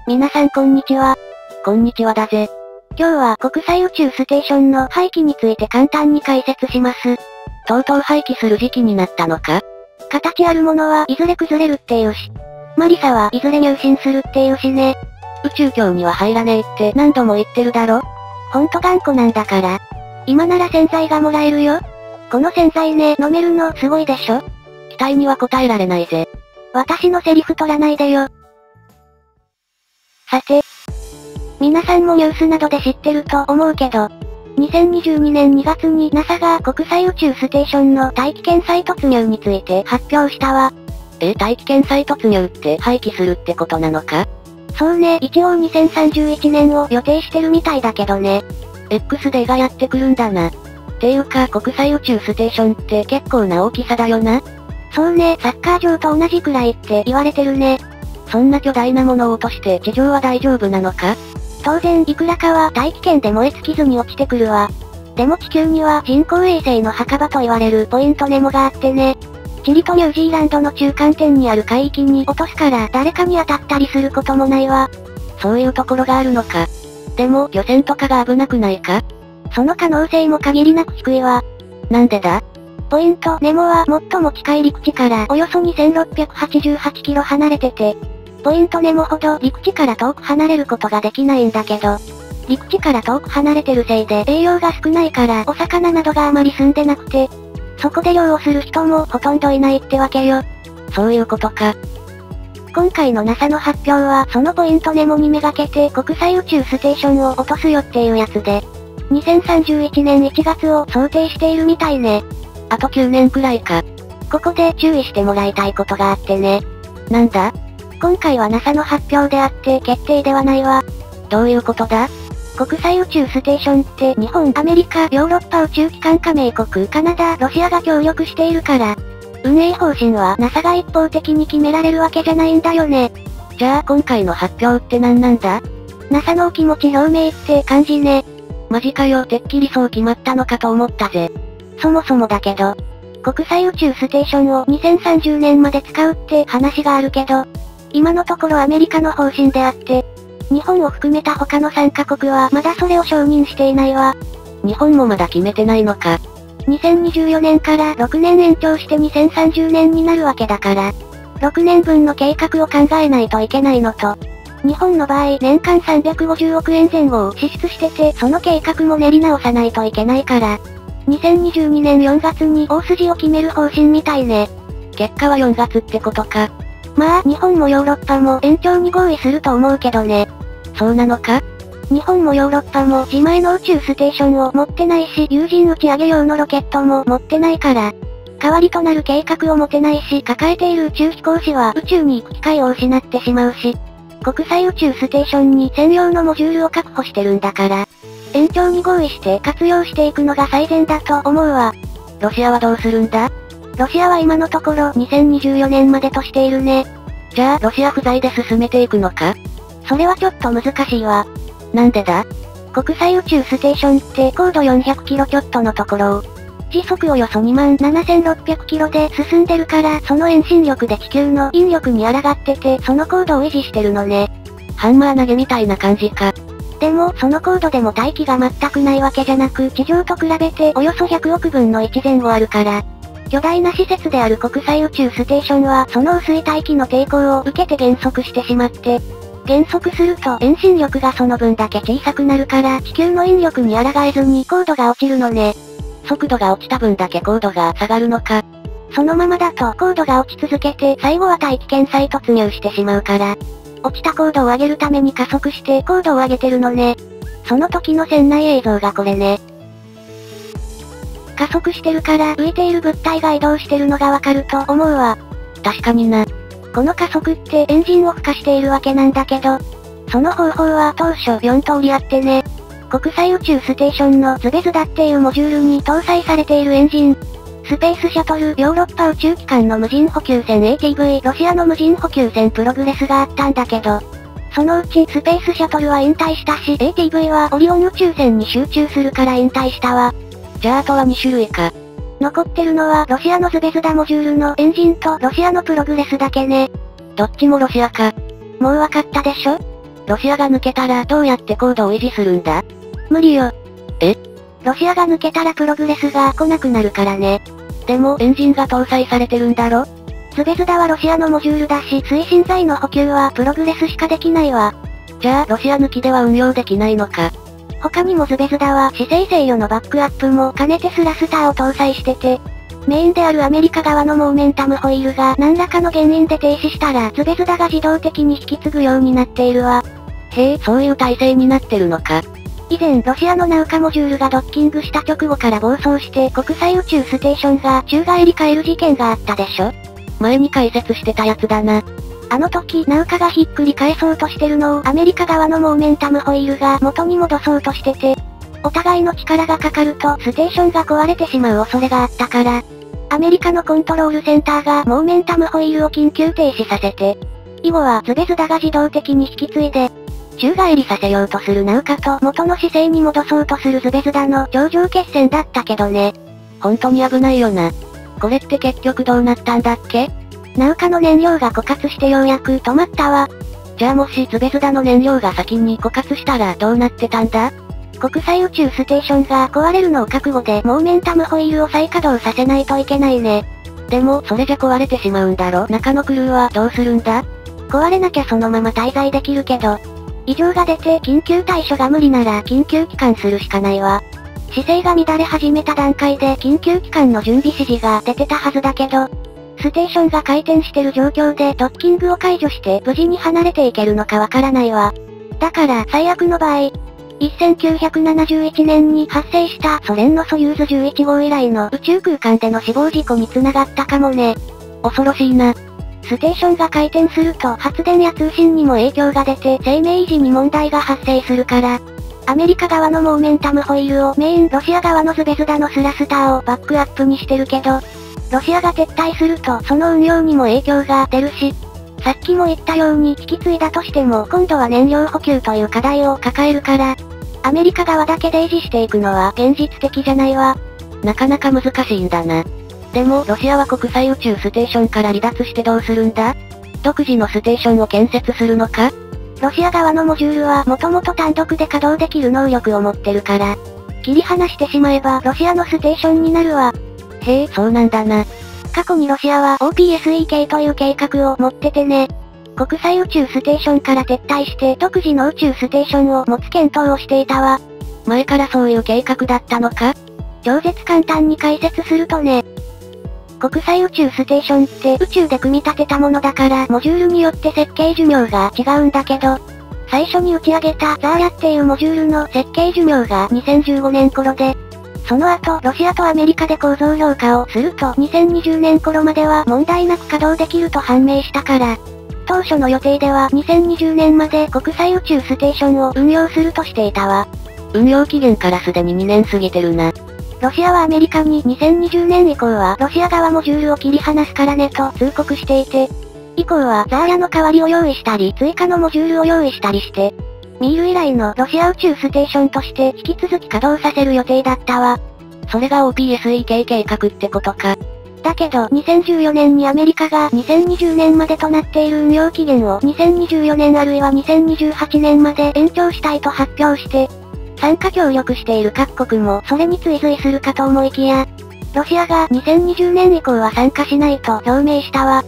皆さんこんにちは。 こんにちはだぜ。 今日は国際宇宙ステーションの廃棄について簡単に解説します。 とうとう廃棄する時期になったのか？ 形あるものはいずれ崩れるっていうし、マリサはいずれ入信するっていうしね。 宇宙郷には入らねえって何度も言ってるだろ？ ほんと頑固なんだから。今なら洗剤がもらえるよ。この洗剤ね、飲めるのすごいでしょ？ 期待には応えられないぜ。 私のセリフ取らないでよ。さて、皆さんもニュースなどで知ってると思うけど、2022年2月に NASA が国際宇宙ステーションの大気圏再突入について発表したわ。 大気圏再突入って廃棄するってことなのか？ そうね、一応2031年を予定してるみたいだけどね。 X デーがやってくるんだな。ていうか国際宇宙ステーションって結構な大きさだよな。 そうね、サッカー場と同じくらいって言われてるね。 そんな巨大なものを落として地上は大丈夫なのか？ 当然いくらかは大気圏で燃え尽きずに落ちてくるわ。でも地球には人工衛星の墓場と言われるポイントネモがあってね。チリとニュージーランドの中間点にある海域に落とすから誰かに当たったりすることもないわ。 そういうところがあるのか。でも漁船とかが危なくないか？ その可能性も限りなく低いわ。 なんでだ？ ポイントネモは最も近い陸地からおよそ2688キロ離れてて、ポイントネモほど陸地から遠く離れることができないんだけど、陸地から遠く離れてるせいで栄養が少ないからお魚などがあまり住んでなくて、そこで漁をする人もほとんどいないってわけよ。 そういうことか。 今回の NASA の発表はそのポイントネモにめがけて国際宇宙ステーションを落とすよっていうやつで、2031年1月を想定しているみたいね。 あと9年くらいか。 ここで注意してもらいたいことがあってね。 なんだ？ 今回は NASA の発表であって決定ではないわ。 どういうことだ？ 国際宇宙ステーションって日本、アメリカ、ヨーロッパ宇宙機関加盟国、カナダ、ロシアが協力しているから、運営方針は NASA が一方的に決められるわけじゃないんだよね。 じゃあ今回の発表って何なんだ？ NASA のお気持ち表明って感じね。 マジかよ、てっきりそう決まったのかと思ったぜ。 そもそもだけど、国際宇宙ステーションを2030年まで使うって話があるけど、今のところアメリカの方針であって、日本を含めた他の3カ国はまだそれを承認していないわ。 日本もまだ決めてないのか。 2024年から6年延長して2030年になるわけだから、6年分の計画を考えないといけないのと、日本の場合年間350億円前後を支出しててその計画も練り直さないといけないから、2022年4月に大筋を決める方針みたいね。 結果は4月ってことか。 まあ日本もヨーロッパも延長に合意すると思うけどね。 そうなのか？ 日本もヨーロッパも自前の宇宙ステーションを持ってないし有人打ち上げ用のロケットも持ってないから、代わりとなる計画を持てないし抱えている宇宙飛行士は宇宙に行く機会を失ってしまうし、国際宇宙ステーションに専用のモジュールを確保してるんだから、延長に合意して活用していくのが最善だと思うわ。 ロシアはどうするんだ？ ロシアは今のところ2024年までとしているね。 じゃあロシア不在で進めていくのか？ それはちょっと難しいわ。 なんでだ？ 国際宇宙ステーションって高度400キロちょっとのところを、時速およそ27600キロで進んでるからその遠心力で地球の引力に抗っててその高度を維持してるのね。 ハンマー投げみたいな感じか。 でもその高度でも大気が全くないわけじゃなく地上と比べておよそ100億分の1前後あるから、巨大な施設である国際宇宙ステーションはその薄い大気の抵抗を受けて減速してしまって、減速すると遠心力がその分だけ小さくなるから地球の引力に抗えずに高度が落ちるのね。 速度が落ちた分だけ高度が下がるのか。 そのままだと高度が落ち続けて最後は大気圏再突入してしまうから、落ちた高度を上げるために加速して高度を上げてるのね。その時の船内映像がこれね。加速してるから浮いている物体が移動してるのがわかると思うわ。 確かにな。 この加速ってエンジンを孵化しているわけなんだけど、その方法は当初4通りあってね。国際宇宙ステーションのズベズダっていうモジュールに搭載されているエンジン、スペースシャトル、ヨーロッパ宇宙機関の無人補給船 ATV、ロシアの無人補給船プログレスがあったんだけど、そのうちスペースシャトルは引退したし ATV はオリオン宇宙船に集中するから引退したわ。 じゃああとは2種類か。 残ってるのはロシアのズベズダモジュールのエンジンとロシアのプログレスだけね。 どっちもロシアか。 もうわかったでしょ？ ロシアが抜けたらどうやって高度を維持するんだ？ 無理よ。 え？ ロシアが抜けたらプログレスが来なくなるからね。 でもエンジンが搭載されてるんだろ？ ズベズダはロシアのモジュールだし推進剤の補給はプログレスしかできないわ。 じゃあロシア抜きでは運用できないのか？ 他にもズベズダは姿勢制御のバックアップも兼ねてスラスターを搭載してて、メインであるアメリカ側のモーメンタムホイールが何らかの原因で停止したらズベズダが自動的に引き継ぐようになっているわ。 へえ、そういう体制になってるのか。 以前ロシアのナウカモジュールがドッキングした直後から暴走して国際宇宙ステーションが宙返り返る事件があったでしょ？ 前に解説してたやつだな。 あの時ナウカがひっくり返そうとしてるのをアメリカ側のモーメンタムホイールが元に戻そうとしてて、お互いの力がかかるとステーションが壊れてしまう恐れがあったから、アメリカのコントロールセンターがモーメンタムホイールを緊急停止させて、以後はズベズダが自動的に引き継いで、宙返りさせようとするナウカと元の姿勢に戻そうとするズベズダの頂上決戦だったけどね。 本当に危ないよな。これって結局どうなったんだっけ？ ナウカの燃料が枯渇してようやく止まったわ。 じゃあもしズベズダの燃料が先に枯渇したらどうなってたんだ？ 国際宇宙ステーションが壊れるのを覚悟でモーメンタムホイールを再稼働させないといけないね。 でもそれじゃ壊れてしまうんだろ？中のクルーはどうするんだ？ 壊れなきゃそのまま滞在できるけど、異常が出て緊急対処が無理なら緊急帰還するしかないわ。姿勢が乱れ始めた段階で緊急帰還の準備指示が出てたはずだけど、ステーションが回転してる状況でドッキングを解除して無事に離れていけるのかわからないわ。だから最悪の場合、1971年に発生したソ連のソユーズ11号以来の宇宙空間での死亡事故に繋がったかもね。 恐ろしいな。 ステーションが回転すると発電や通信にも影響が出て生命維持に問題が発生するから、アメリカ側のモーメンタムホイールをメインロシア側のズベズダのスラスターをバックアップにしてるけど、ロシアが撤退するとその運用にも影響が出るし、さっきも言ったように引き継いだとしても今度は燃料補給という課題を抱えるから、アメリカ側だけで維持していくのは現実的じゃないわ。 なかなか難しいんだな。でもロシアは国際宇宙ステーションから離脱してどうするんだ？独自のステーションを建設するのか？ ロシア側のモジュールはもともと単独で稼働できる能力を持ってるから、切り離してしまえばロシアのステーションになるわ。 へえ、そうなんだな。 過去にロシアは OPSEK という計画を持っててね。国際宇宙ステーションから撤退して独自の宇宙ステーションを持つ検討をしていたわ。 前からそういう計画だったのか？ 超絶簡単に解説するとね。国際宇宙ステーションって宇宙で組み立てたものだからモジュールによって設計寿命が違うんだけど、最初に打ち上げたザーヤっていうモジュールの設計寿命が2015年頃で、その後ロシアとアメリカで構造評価をすると2020年頃までは問題なく稼働できると判明したから、当初の予定では2020年まで国際宇宙ステーションを運用するとしていたわ。 運用期限からすでに2年過ぎてるな。 ロシアはアメリカに2020年以降はロシア側モジュールを切り離すからねと通告していて、以降はザーヤの代わりを用意したり追加のモジュールを用意したりして、ミール以来のロシア宇宙ステーションとして引き続き稼働させる予定だったわ。 それが OPSEK 計画ってことか。 だけど2014年にアメリカが2020年までとなっている運用期限を2024年あるいは2028年まで延長したいと発表して、参加協力している各国もそれに追随するかと思いきや、ロシアが2020年以降は参加しないと表明したわ。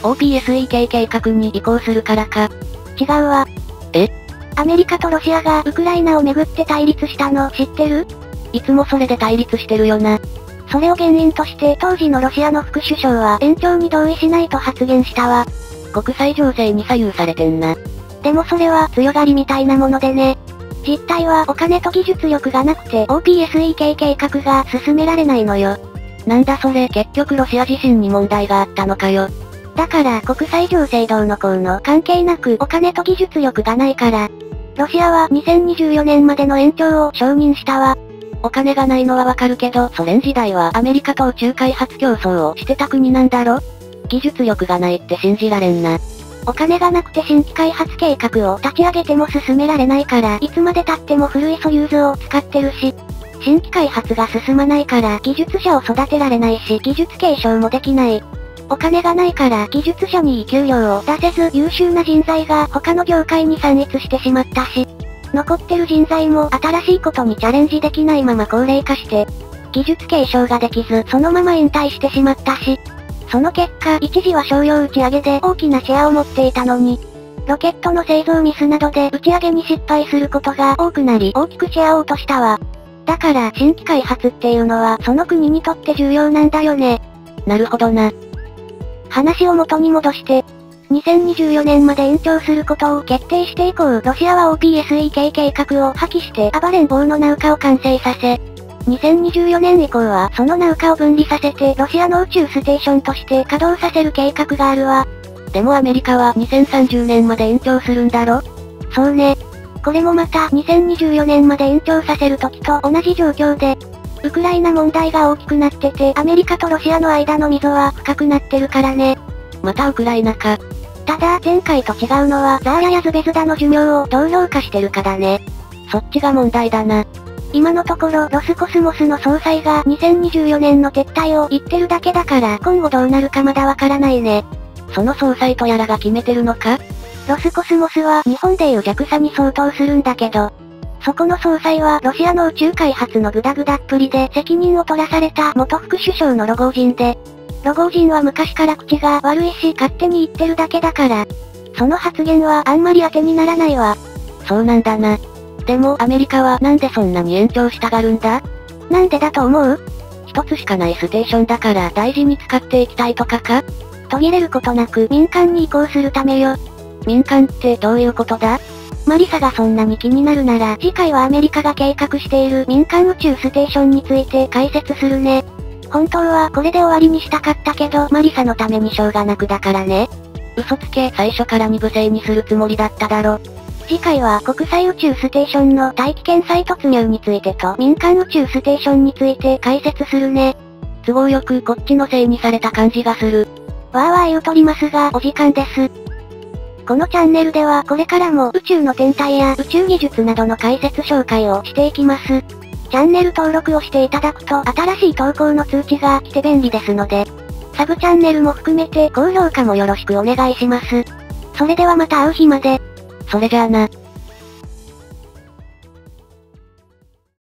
OPSEK 計画に移行するからか。 違うわ。 え？ アメリカとロシアがウクライナをめぐって対立したの知ってる？ いつもそれで対立してるよな。 それを原因として当時のロシアの副首相は延長に同意しないと発言したわ。 国際情勢に左右されてんな。 でもそれは強がりみたいなものでね。実態はお金と技術力がなくて OPSEK 計画が進められないのよ。 なんだそれ、結局ロシア自身に問題があったのかよ。 だから国際情勢どうのこうの関係なくお金と技術力がないから、ロシアは2024年までの延長を承認したわ。 お金がないのはわかるけど、ソ連時代はアメリカと宇宙開発競争をしてた国なんだろ？技術力がないって信じられんな。 お金がなくて新規開発計画を立ち上げても進められないから、いつまで経っても古いソユーズを使ってるし、新規開発が進まないから技術者を育てられないし技術継承もできない。 お金がないから技術者にいい給料を出せず優秀な人材が他の業界に散逸してしまったし、残ってる人材も新しいことにチャレンジできないまま高齢化して、技術継承ができずそのまま引退してしまったし、その結果一時は商用打ち上げで大きなシェアを持っていたのに、ロケットの製造ミスなどで打ち上げに失敗することが多くなり大きくシェアを落としたわ。だから新規開発っていうのはその国にとって重要なんだよね。 なるほどな。 話を元に戻して、2024年まで延長することを決定して以降、ロシアは OPSEK 計画を破棄して暴れん坊のナウカを完成させ、2024年以降はそのナウカを分離させてロシアの宇宙ステーションとして稼働させる計画があるわ。 でもアメリカは2030年まで延長するんだろ？ そうね。これもまた2024年まで延長させる時と同じ状況で、ウクライナ問題が大きくなっててアメリカとロシアの間の溝は深くなってるからね。 またウクライナか。 ただ前回と違うのはザーヤやズベズダの寿命をどう評価してるかだね。 そっちが問題だな。 今のところロスコスモスの総裁が2024年の撤退を言ってるだけだから今後どうなるかまだわからないね。 その総裁とやらが決めてるのか？ ロスコスモスは日本でいう JAXA に相当するんだけど、そこの総裁はロシアの宇宙開発のグダグダっぷりで責任を取らされた元副首相のロゴー人で、ロゴー人は昔から口が悪いし勝手に言ってるだけだから、その発言はあんまり当てにならないわ。 そうなんだな。でもアメリカはなんでそんなに延長したがるんだ？ なんでだと思う？ 一つしかないステーションだから大事に使っていきたいとかか？ 途切れることなく民間に移行するためよ。 民間ってどういうことだ？ マリサがそんなに気になるなら次回はアメリカが計画している民間宇宙ステーションについて解説するね。本当はこれで終わりにしたかったけどマリサのためにしょうがなくだからね。 嘘つけ、最初から二部制にするつもりだっただろ。 次回は国際宇宙ステーションの大気圏再突入についてと民間宇宙ステーションについて解説するね。 都合よくこっちのせいにされた感じがする。 わーわー言うとりますがお時間です。このチャンネルではこれからも宇宙の天体や宇宙技術などの解説紹介をしていきます。チャンネル登録をしていただくと新しい投稿の通知が来て便利ですので、サブチャンネルも含めて高評価もよろしくお願いします。それではまた会う日まで。 それじゃあな。